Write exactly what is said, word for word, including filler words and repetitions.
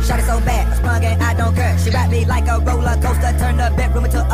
Shot it so bad, I sprung and I don't care. She ride me like a roller coaster, turn the bedroom into